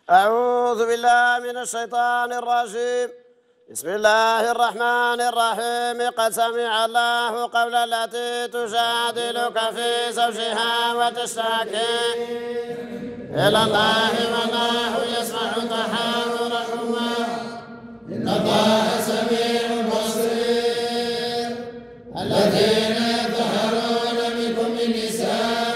أعوذ بالله من الشيطان الرجيم. بسم الله الرحمن الرحيم. قد سمع الله قول التي تجادلك في زوجها وتشتكي إلى الله والله يسمع تحاوركما إن الله سميع بصير. الذين يظهرون منكم من نساء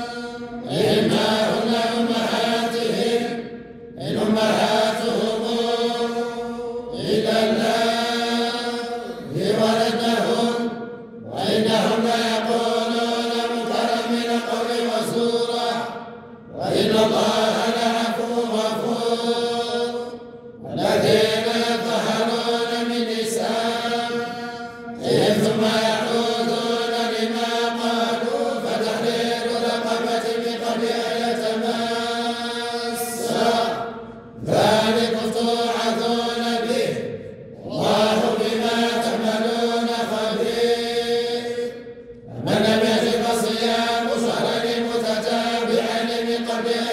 إنهن أمهاتهم إن أمهاتهم إلا الله ولدهم وإنهم ليقولون منكرا من القول وزورا وإن الله لعفو غفور. الذين يظهرون من نسائهم ثم يعودون لما قالوا فتحرير رقبة من قبل أن يتماسا ذلكم توعظون به والله بما تعملون خبير. فمن لم يجد فصيام شهرين متتابعين من قبل أن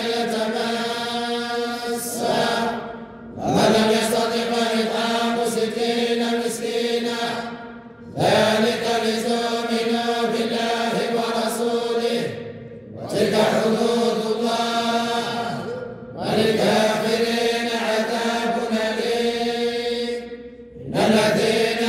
يتماسا ومن لم يستطع فإطعام 60 مسكينا ذلك لتؤمنوا بالله ورسوله وتلك حدود الله وللكافرين عذاب أليم. إن الذين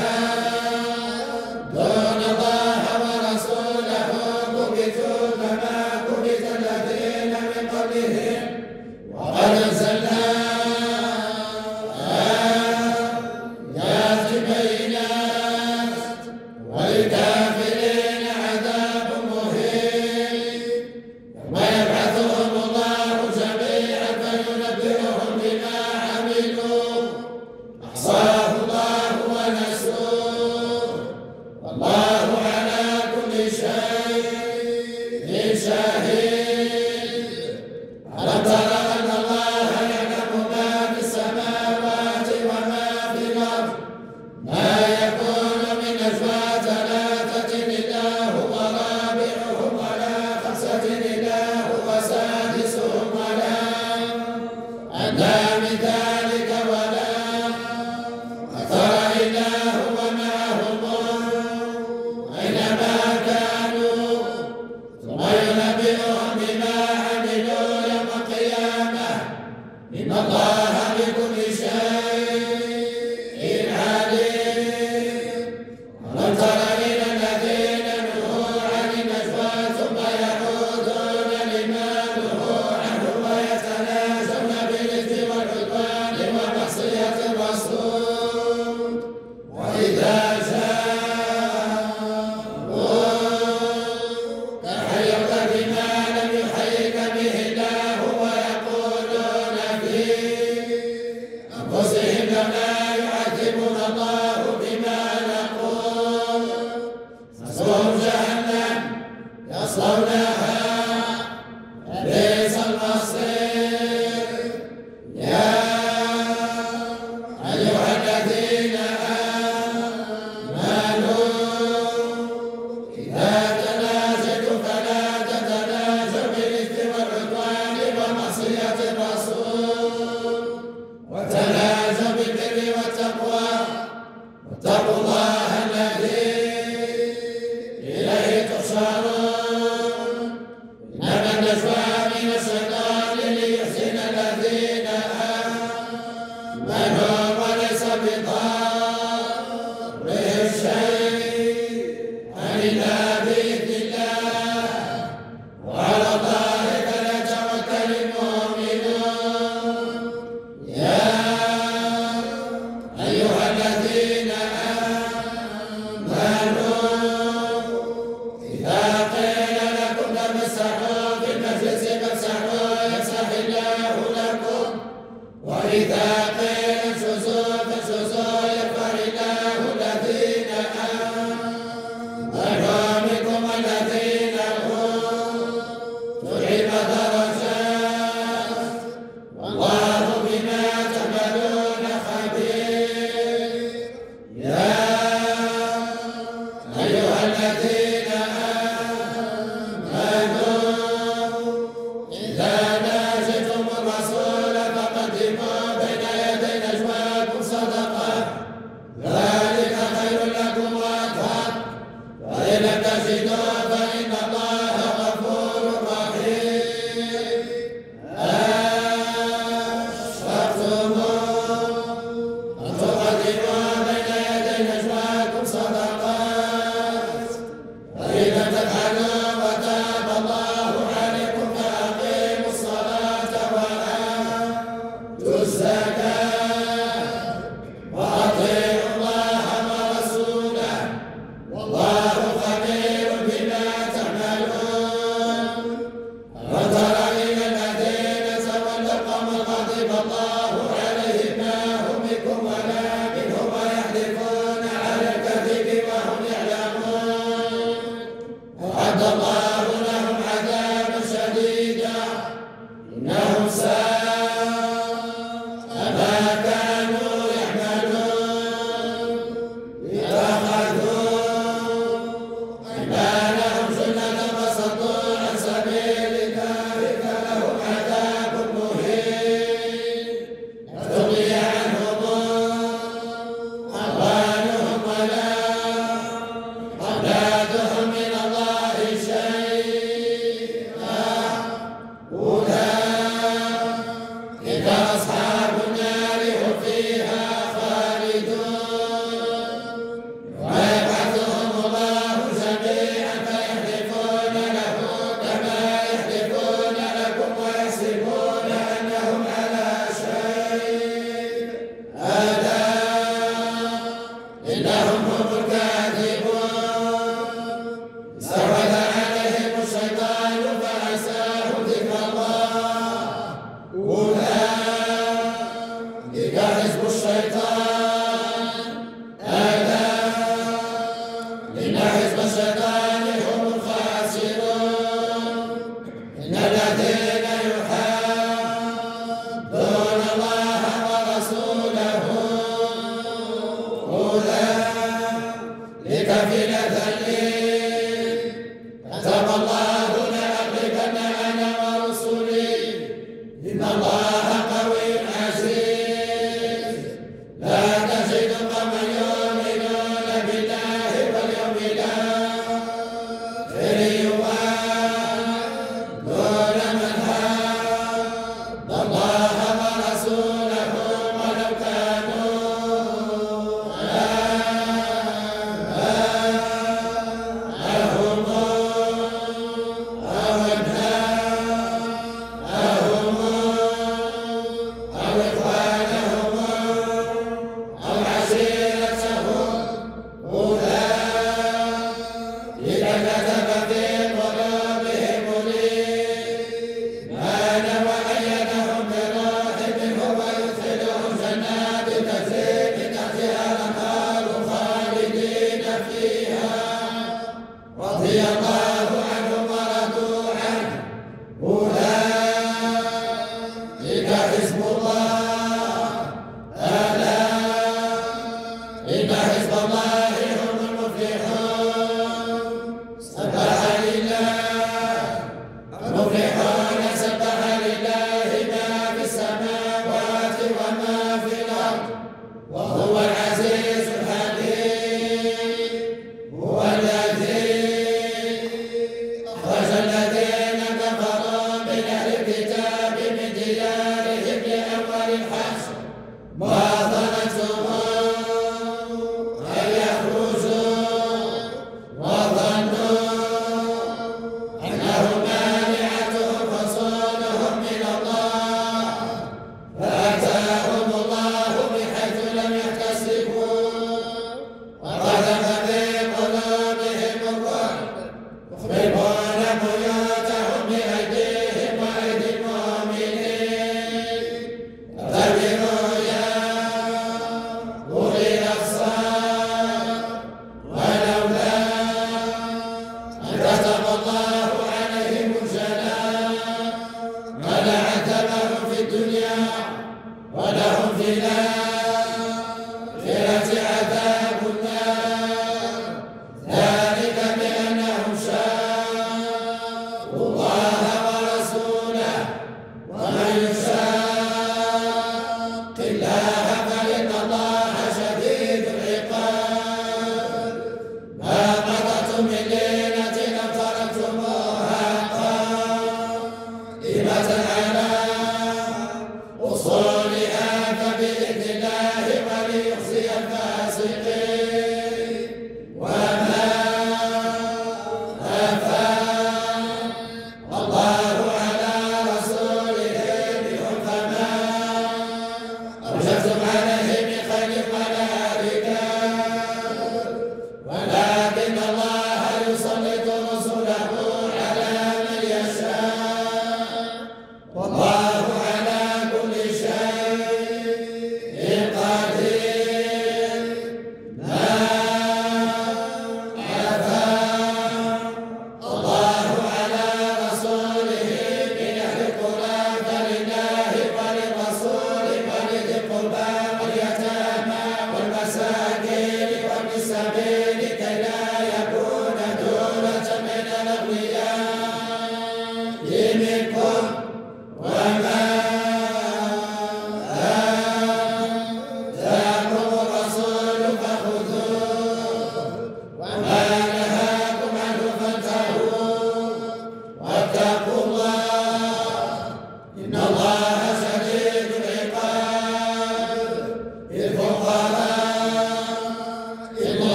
يحادون الله ورسوله كبتوا كما كبت الذين من قبلهم وقد أنزلنا آيات بينات وللكافرين عذاب مهين. يوم يبعثهم الله جميعا فينبئهم بما عملوا أحصاه الله ونسوه والله على كل شيء شهيد. ألم تر أن الله يعلم ما في السماوات وما في الأرض ما يكون من نجوى 3 إلا هو رابعهم ولا 5 إلا هو سادسهم ولا أدنى من ذلك ولا أكثر إلا هو معهم أينما كانوا ثم ينبئهم بما عملوا يوم القيامة إن الله بكل شيء عليم. ألم تر إلى الذين نهوا عن النجوى ثم يعودون لما نهوا عنه ويتناجون بالإثم والعدوان ومعصية الرسول وإذا جاءوك حيوك بما لم يحيك به الله ويقولون في أنفسهم لولا يعذبنا الله بما نقول حسبهم جهنم يصلونها فبئس المصير. يا أيها الذين آمنوا إذا تناجيتم فلا تتناجوا بالإثم والعدوان ومعصية الرسول وتناجوا بالبر والتقوى واتقوا الله الذي إليه تحشرون. إنما النجوى من الشيطان ليحزن الذين آمنوا وليس بضارهم شيئا إلا بإذن الله وعلى الله فليتوكل المؤمنون. يا أيها الذين آمنوا إذا قيل لكم تفسحوا في المجلس فافسحوا يفسح الله لكم وإذا قيل انشزوا فانشزوا يرفع الله الذين آمنوا منكم والذين أوتوا العلم درجات والله بما تعملون خبير. يا أيها الذين آمنوا إذا ناجيتم الرسول تلك حزب الله ألا إن حزب الله هم المفلحون سبح لله المفلحون سبح لله ما في السماوات وما في الأرض وهو العزيز الحكيم هو الذي أخرج الذين كفروا من أهل الكتاب من ديارهم لأول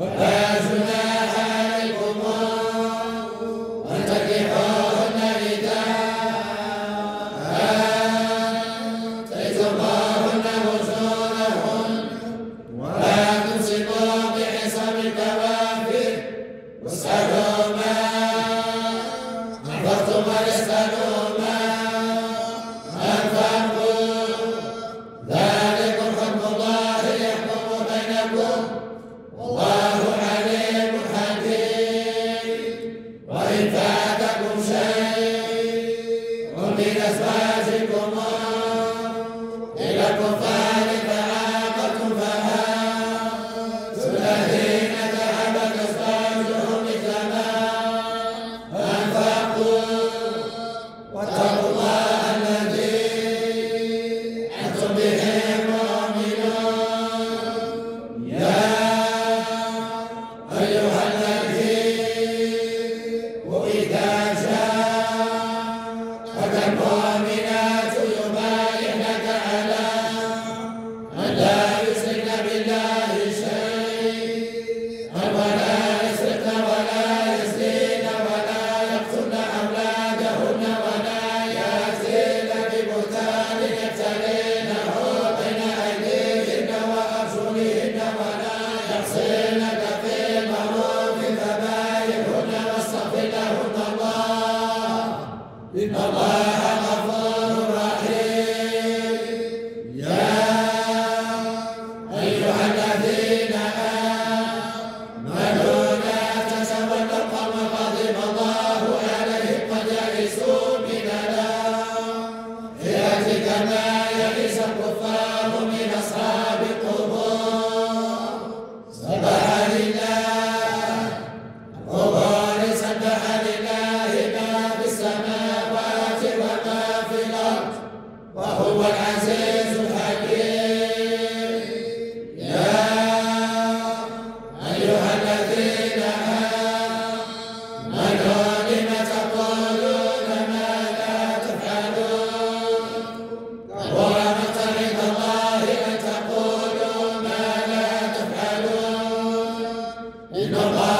ولا جناح عليكم أن تنكحوهن إذا آتيتموهن أجورهن ولا تمسكوا بعصم الكوافر واسألوا ما أنفقتم ويسألوا ما أنفقوا ذلكم حكم الله يحكم بينكم والله عليم حكيم وإن فاتكم شيء من أزواجكم إلى الكفار فعاقبتم فآتوا الذين ذهبت أزواجهم مثل ما أنفقوا واتقوا الله الذي أنتم به مؤمنون يا أيها النبي وإذا جاءك المؤمنات يبايعنك على أن لا يشركن بالله شيئا ولا يسرقن ولا يزنين ولا يقتلن أولادهن ولا يأتين ببهتان يفترينه بين أيديهن وأرجلهن ولا يعصينك في معروف فبايعهن واستغفر لهن الله إن الله غفور رحيم يا أيها الذين آمنوا لا تتولوا القوم غضب الله عليهم قد يئسوا من الآخرة كما يئس الكفار من أصحاب القبور سبح لله القبور سبح لله ما في السماوات وما في الأرض وهو العزيز الحكيم يا أيها الذين آمنوا لم تقولون ما لا تفعلون كبر مقتا عند الله أن تقولوا ما لا تفعلون إن الله